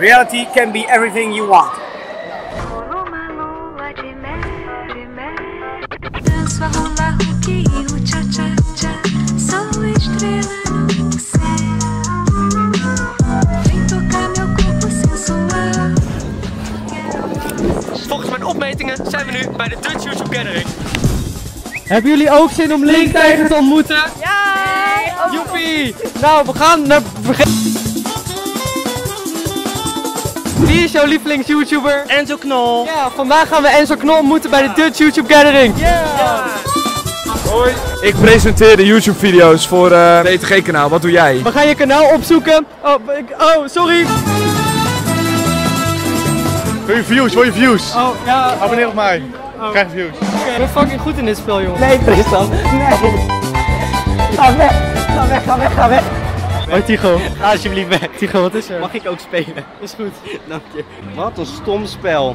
Reality can be everything you want. Volgens mijn opmetingen zijn we nu bij de Dutch YouTube Gathering. Hebben jullie ook zin om Link Tiger te ontmoeten? Ja! Joepie! Nou, we gaan naar... Wie is jouw lievelings YouTuber? Enzo Knol. Ja, vandaag gaan we Enzo Knol ontmoeten bij de Dutch YouTube Gathering. Ja! Hoi, ik presenteer de YouTube video's voor het ETG kanaal. Wat doe jij? We gaan je kanaal opzoeken. Oh, sorry. Wil je views? Wil je views? Oh, ja. Abonneer op mij. Krijg je views. Ik ben fucking goed in dit spel, jongen. Nee, Tristan. Nee. Ga weg. Ga weg, ga weg, ga weg. Hoi Tycho. Ga alsjeblieft weg. Tycho, wat is er? Mag ik ook spelen? Is goed. Dank je. Wat een stom spel.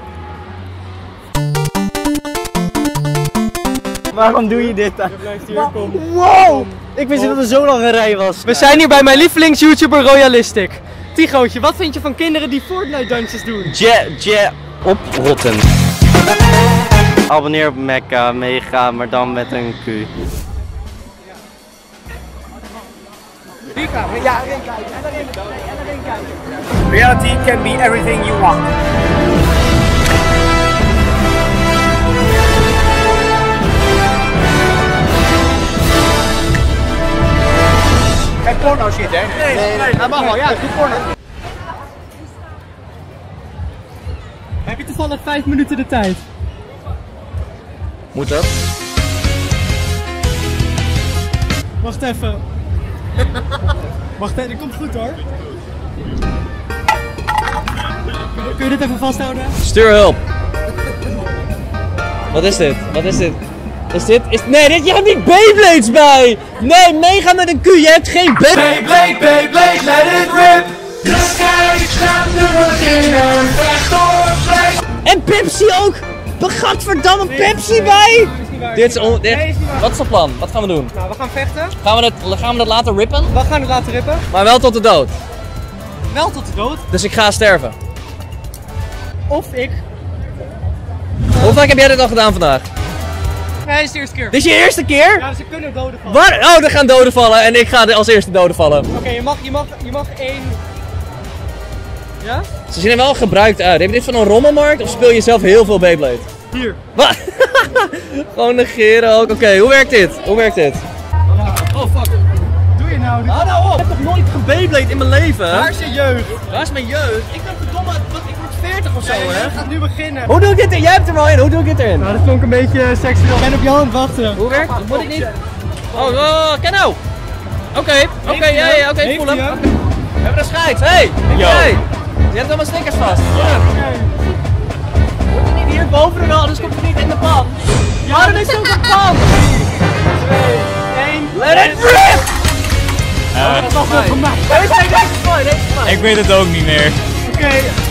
Waarom doe je dit dan? Wow! Ik wist niet dat er zo lang een rij was. We zijn hier bij mijn lievelings YouTuber Royalistic. Tychootje, wat vind je van kinderen die Fortnite dansjes doen? Oprotten. Abonneer op Mecca, Mega, maar dan met een Q. Ja, erin kijken. En erin kijken. Reality can be everything you want. Geen porno shit, hè? Nee, dat mag wel. Ja, doe porno. Heb je toevallig 5 minuten de tijd? Moet dat? Wacht even. Wacht even, dit komt goed hoor. Kun je dit even vasthouden? Stuur hulp. Wat is dit? Wat is dit? Nee, je hebt niet Beyblades bij! Nee, Mega met een Q, je hebt geen Beyblade, Beyblade, let it rip! De sky staat te beginnen, vecht op, En Pepsi ook! Gadverdamme Pepsi bij! Wat is het plan? Wat gaan we doen? Nou, we gaan vechten. Gaan we dat laten rippen? We gaan het laten rippen. Maar wel tot de dood. Wel tot de dood. Dus ik ga sterven. Of ik. Hoe vaak heb jij dit al gedaan vandaag? Nee, dit is de eerste keer. Dit is je eerste keer? Ja, ze kunnen doden vallen. Waar? Oh, er gaan doden vallen en ik ga als eerste doden vallen. Oké, je mag één... Ja? Ze zien er wel gebruikt uit. Heb je dit van een rommelmarkt of speel je zelf heel veel Beyblade? Hier. Wat? Gewoon negeren ook. Oké, hoe werkt dit? Hoe werkt dit? Oh fuck. Doe je nou? Hou nou op! Ik heb nog nooit gebeyblade in mijn leven. Waar is je jeugd? Waar is mijn jeugd? Ik ben verdomme, ik word 40 of zo hè? Het gaat nu beginnen. Hoe doe ik dit in? Jij hebt er wel in, hoe doe ik dit erin? Nou, dat klonk een beetje seksueel. Ik ben op je hand wachten. Hoe werkt het? Moet ik niet? Ken nou! Oké, ik voel hem. We hebben een scheids, hey! Je hebt allemaal stickers vast. Ja. Moet je niet hier boven doen, anders komt het niet in de pan. Ja, dan is het ook een pan! 2, 1. Let it rip! Dat is nog wel voor mij. Deze is mooi. Ik weet het ook niet meer. Oké.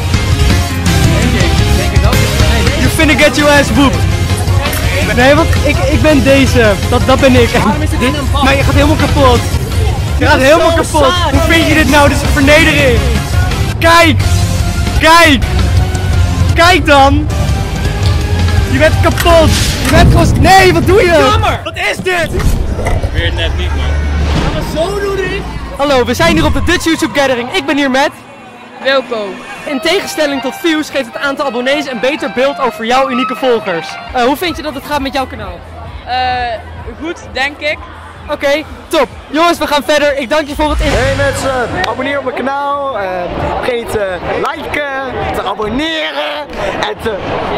You finna get your ass whooped. Nee, want ik ben deze. Dat ben ik. Maar je gaat helemaal kapot. Je gaat helemaal kapot. Hoe vind je dit nou? Dit is een vernedering. Kijk! Kijk! Kijk dan! Je bent kapot! Je bent gewoon... Nee, wat doe je? Jammer! Wat is dit? Weer net niet, man. Gaan we zo doen dit? Hallo, we zijn hier op de Dutch YouTube Gathering. Ik ben hier met... Wilco. In tegenstelling tot views geeft het aantal abonnees een beter beeld over jouw unieke volgers. Hoe vind je dat het gaat met jouw kanaal? Goed, denk ik. Oké, top. Jongens, we gaan verder. Ik dank je voor het Hey mensen, abonneer op mijn kanaal. Vergeet te liken, te abonneren en te...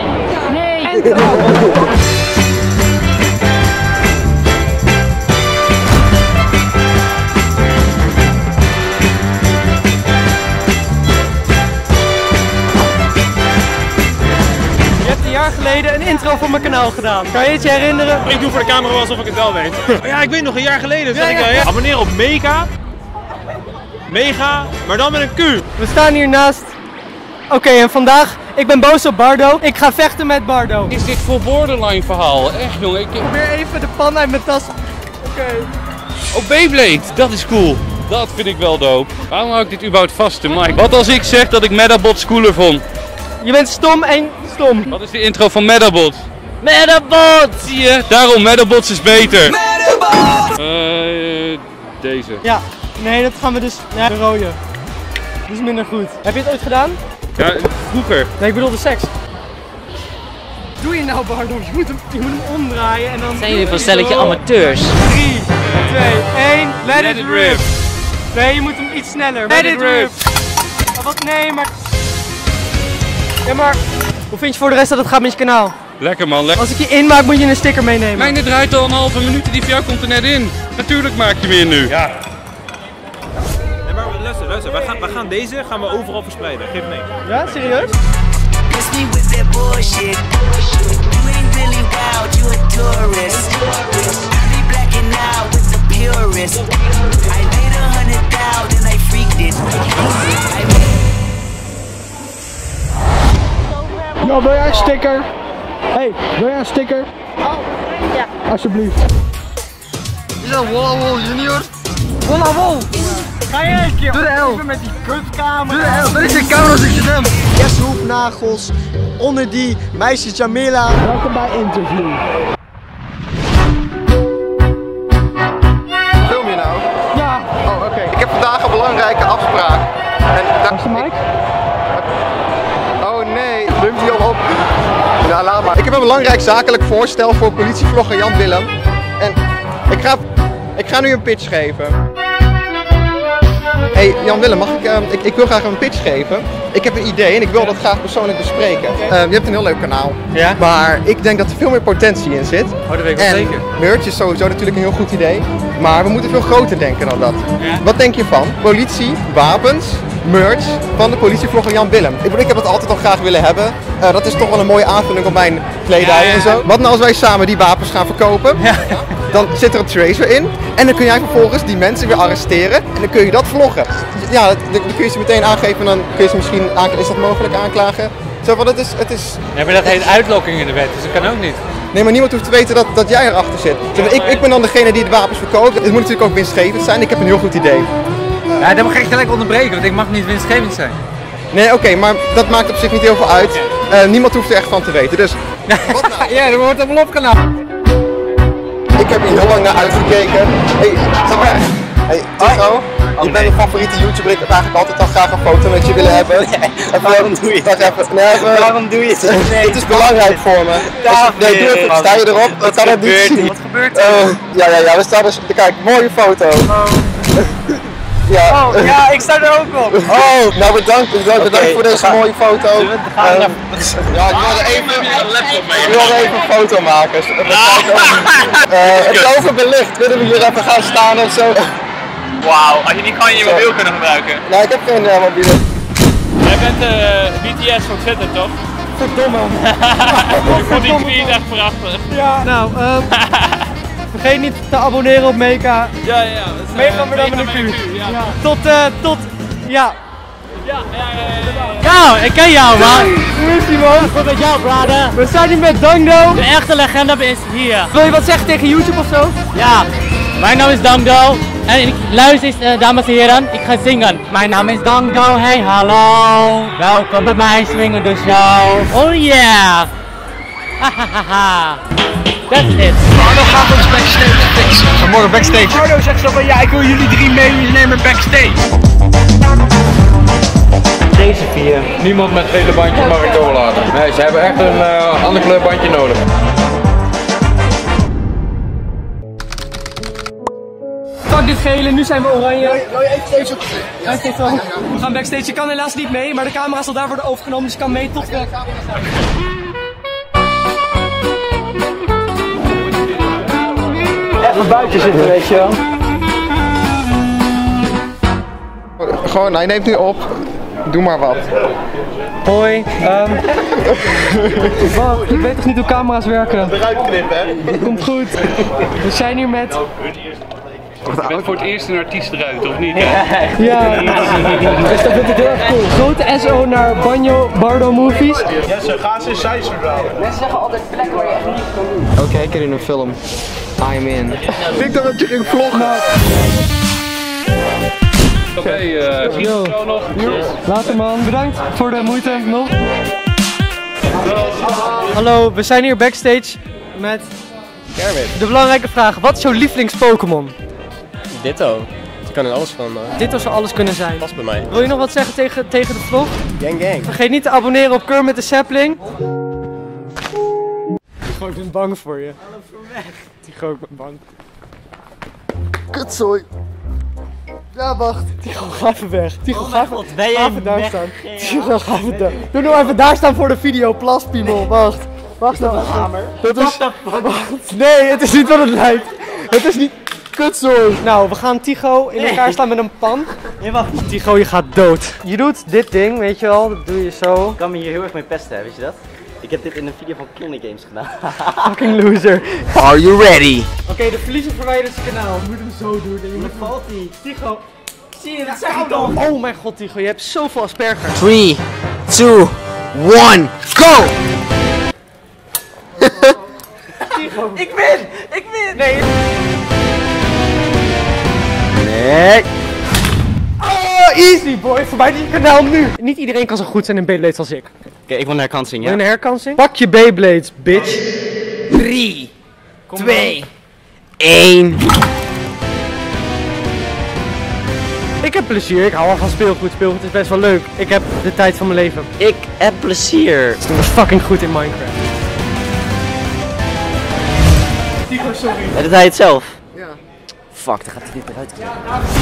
Je hebt een jaar geleden een intro voor mijn kanaal gedaan. Kan je het je herinneren? Ik doe voor de camera wel alsof ik het wel weet. Oh ja, ik weet nog, een jaar geleden zei ik abonneer op Mega. Mega, maar dan met een Q. We staan hier naast... Oké, en vandaag, ik ben boos op Bardo. Ik ga vechten met Bardo. Is dit voor borderline verhaal? Echt jongen, Probeer even de pan uit mijn tas. Oké. Oh, Beyblade, dat is cool. Dat vind ik wel dope. Waarom hou ik dit überhaupt vast, Mike? Wat als ik zeg dat ik Medabots cooler vond? Je bent stom en stom. Wat is de intro van Medabots? Medabots! Zie je? Daarom, Medabots is beter. Medabots! Deze. Ja, nee, dat gaan we dus... Ja, de rode. Die is minder goed. Heb je het ooit gedaan? Ja, vroeger. Nee, ik bedoel de seks. Doe je nou, Bardo? Je moet hem omdraaien en dan... Zijn jullie van stelletje amateurs? 3, 2, 1, let it rip. Nee, je moet hem iets sneller. Let it rip. Oh, wat? Nee, maar... Ja, maar... Hoe vind je voor de rest dat het gaat met je kanaal? Lekker man, lekker. Als ik je inmaak moet je een sticker meenemen. Mijn, dit draait al een halve minuut, die van jou komt er net in. Natuurlijk maak je meer nu. Ja. Nee, maar luister, we gaan deze overal verspreiden, geef niks. Ja, serieus? Yo, wil jij een sticker? Hey, wil jij een sticker? Oh, ja. Alsjeblieft. Is dat Walla Junior? Walla. Ga je een keer even met die kutcamera? Doe de L. Dat is de camera als ik hem. Jesse Hoefnagels, onder die meisje Jamila. Welkom bij Interview. Film je nou? Ja. Oh, oké. Ik heb vandaag een belangrijke afspraak. Was de mic? Oh nee, neemt hij al op? Ja, laat maar. Ik heb een belangrijk zakelijk voorstel voor politievlogger Jan Willem. En ik ga nu een pitch geven. Hey Jan Willem, mag ik wil graag een pitch geven. Ik heb een idee en ik wil dat graag persoonlijk bespreken. Je hebt een heel leuk kanaal. Ja? Maar ik denk dat er veel meer potentie in zit. Oh, dat weet ik wel zeker. Merch is sowieso natuurlijk een heel goed idee. Maar we moeten veel groter denken dan dat. Ja. Wat denk je van politie, wapens, merch van de politievlogger Jan Willem? Ik heb het altijd al graag willen hebben. Dat is toch wel een mooie aanvulling op mijn kledij en zo. Wat nou als wij samen die wapens gaan verkopen? Ja. Dan zit er een tracer in en dan kun jij vervolgens die mensen weer arresteren en dan kun je dat vloggen. Ja, dan kun je ze meteen aangeven en dan kun je ze misschien aanklagen. Is dat mogelijk aanklagen? Zo, want het is... Ja, maar dat heet uitlokking in de wet, dus dat kan ook niet. Nee, maar niemand hoeft te weten dat jij erachter zit. Ik ben dan degene die de wapens verkoopt. Het moet natuurlijk ook winstgevend zijn. Ik heb een heel goed idee. Ja, dan mag ik gelijk onderbreken, want ik mag niet winstgevend zijn. Nee, oké, maar dat maakt op zich niet heel veel uit. Niemand hoeft er echt van te weten, dus... Wat nou? Ja, er wordt een op kanaal. Ik heb hier heel lang naar uitgekeken. Hey, zeg maar. Hey, Tigo, je bent mijn favoriete YouTuber. Ik heb eigenlijk altijd al graag een foto met je willen hebben. Waarom doe je het? Waarom doe je het? Nee, het is belangrijk voor me. Nee, doe even. Sta je erop? Dat kan het niet zien. Wat gebeurt er? Ja, we staan dus... Kijk, mooie foto. Ja. Oh, ja, ik sta er ook op. Oh, nou bedankt voor deze mooie foto. Ja, ik wilde even een foto maken. Het is overbelicht. Willen we hier even gaan staan of zo? Wauw, had je niet gewoon je mobiel kunnen gebruiken? Nee, ik heb geen mobiel. Jij bent BTS van Twitter, toch? Verdomme. Ik vond die tweet echt prachtig. Ja, nou, vergeet niet te abonneren op Meka. Ja. Mega met een Q. Ja. Tot, ja. Nou, ik ken jou, man. Hoe is die, man? Goed met jou, brother. We zijn hier met Dangdo. De echte legende is hier. Wil je wat zeggen tegen YouTube of zo? Ja, mijn naam is Dangdo. En luister eens, dames en heren, ik ga zingen. Mijn naam is Dangdo, hey hallo. Welkom bij mij, swingen de show. Oh yeah. Hahaha. That's it. Arno gaat ons backstage fixen. Vanmorgen backstage. Arno zegt zo van ja, ik wil jullie 3 meenemen backstage. Deze 4. Niemand met gele bandje mag ik doorlaten. Nee, ze hebben echt een ander kleur bandje nodig. Fuck dit gele, nu zijn we oranje. We gaan backstage, je kan helaas niet mee, maar de camera zal daarvoor worden overgenomen, dus je kan mee tot de... Even buiten zitten, weet je wel. Gewoon, hij neemt nu op. Doe maar wat. Hoi, Wat? Ik weet toch niet hoe camera's werken? Eruit knippen, hè? Dat komt goed. We zijn hier met... Je bent voor het eerst een artiest eruit, of niet? Ja, dus dat vind ik heel erg cool. Grote SO naar Banjo Bardo Movies. Ja, ze gaan ze cijfers verhalen. Mensen zeggen altijd plekken waar je echt niet kan doen. Oké, ik ken in een film. I'm in. Ik dacht dat je ging vloggen. Oké, zie je zo nog. Later man, bedankt voor de moeite nog. Hallo, we zijn hier backstage met Kermit. de belangrijke vraag. Wat is jouw lievelings-Pokémon? Ditto. Je kan in alles van. Dit zou alles kunnen zijn. Past bij mij. Wil je nog wat zeggen tegen de vlog? Gang gang. Vergeet niet te abonneren op Kermit de Sapling. Tigo, ik ben bang voor je. Hallo, voor weg. Tigo, ik ben bang. Kutzooi. Ja, wacht. Tigo, ga even weg. Tigo, ga even, ben jij ga even daar staan. Tigo, ga even daar. Doe nou even daar staan voor de video, plaspiemel. Wacht. Wacht nou. Dat is... Wacht. Nee, het is niet wat het lijkt. Het is niet... Kutzooi. Nou, we gaan Tigo in elkaar slaan met een pan. Nee, wacht. Tigo, je gaat dood. Je doet dit ding, weet je wel. Dat doe je zo. Ik kan me hier heel erg mee pesten, weet je dat? Ik heb dit in een video van Clonic Games gedaan. Fucking loser. Are you ready? Oké, de verliezer verwijdert zijn kanaal. Je moet hem zo doen. Dan valt hij. Tigo. Zie je, dat zeg ik toch? Oh mijn god, Tigo, je hebt zoveel asperger. 3, 2, 1, go! Tigo. Ik win! Ik win! Nee. Nee. Oh, easy boy. Verwijder je kanaal nu. Niet iedereen kan zo goed zijn in Beyblades als ik. Oké, ik wil een herkansing, ja? Wil je een herkansing? Pak je Beyblades, bitch. 3, 2, 1. Ik heb plezier. Ik hou al van speelgoed. Speelgoed is best wel leuk. Ik heb de tijd van mijn leven. Ik heb plezier. Ik ben fucking goed in Minecraft. Tigo, sorry. Ja, doet hij het zelf? Ja. Fuck, dan gaat hij dit eruit krijgen.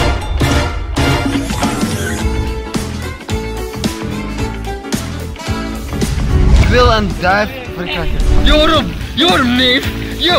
Ik wil een duif. Wat krijg je? Joram, neef. Yo.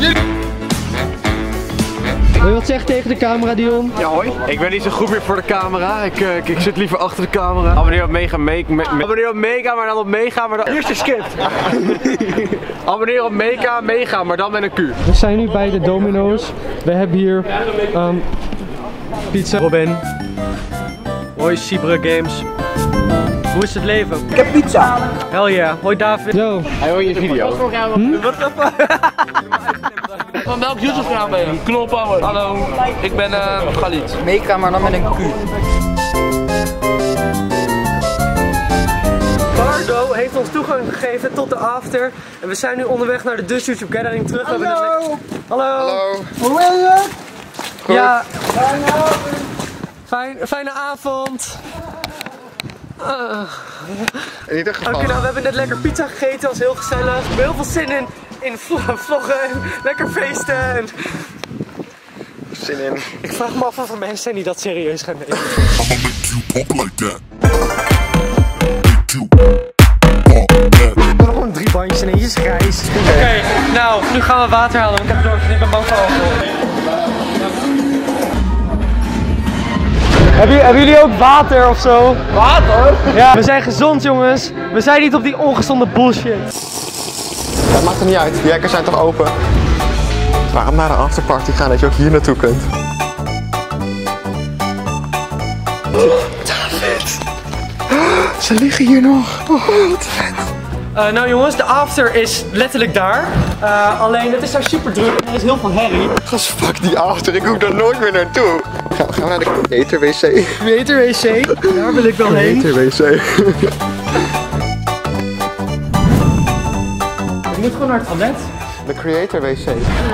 Wil je wat zeggen tegen de camera, Dion? Ja, hoi. Ik ben niet zo goed meer voor de camera. Ik zit liever achter de camera. Abonneer op Mega, abonneer op Mega, maar dan op Mega, maar dan... Eerst is skip. Abonneer op Mega, maar dan met een Q. We zijn nu bij de Domino's. We hebben hier pizza. Robin. Hoi, Sibre Games. Hoe is het leven? Ik heb pizza. Hell yeah. Hoi David. Yo. Hij wil je video. Van welk YouTube kanaal ben je? Knolpower. Hallo, ik ben Galit. Mega, maar dan met een Q. Bardo heeft ons toegang gegeven tot de after. En we zijn nu onderweg naar de Dus YouTube Gathering terug. Hallo. Hallo. Hallo. Hoe is het? Goed. Ja. Fijne avond. In ieder geval. Oké, nou we hebben net lekker pizza gegeten, dat was heel gezellig. We hebben heel veel zin in vloggen en lekker feesten. En... Zin in. Ik vraag me af of er mensen zijn die dat serieus gaan nemen. I'ma make you pop like that. Ik heb gewoon 3 bandjes en eentje is grijs. Oké, nou, nu gaan we water halen, want ik heb het door, ik ben bang voor alcohol. Hebben jullie ook water of zo? Water? Ja, we zijn gezond jongens. We zijn niet op die ongezonde bullshit. Dat maakt er niet uit, die hekken zijn toch open? Waarom naar de afterparty gaan dat je ook hier naartoe kunt? David! Ze liggen hier nog. Oh, wat vet. Nou jongens, de after is letterlijk daar. Alleen het is daar super druk en er is heel veel herrie. Gast, fuck die after, ik hoef daar nooit meer naartoe. Gaan we naar de Creator WC? Creator WC, daar wil ik wel heen. Creator WC. Ik moet gewoon naar het toilet. De Creator WC.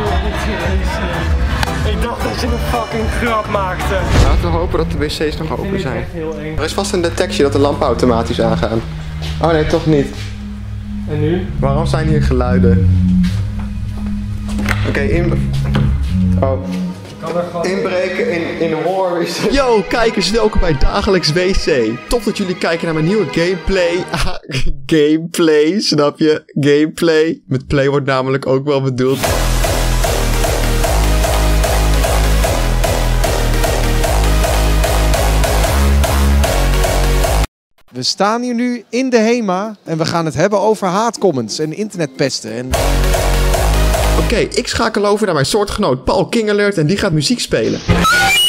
Ik dacht dat je een fucking grap maakte. Laten we hopen dat de wc's nog open zijn. Er is vast een detectie dat de lampen automatisch aangaan. Oh nee, toch niet. En nu? Waarom zijn hier geluiden? Oké, inbreken in horror. Yo, kijkers, welkom bij Dagelijks WC. Tof dat jullie kijken naar mijn nieuwe gameplay. Gameplay, snap je? Gameplay. Met play wordt namelijk ook wel bedoeld. We staan hier nu in de HEMA en we gaan het hebben over haatcomments en internetpesten. Oké, ik schakel over naar mijn soortgenoot Paul King Alert en die gaat muziek spelen.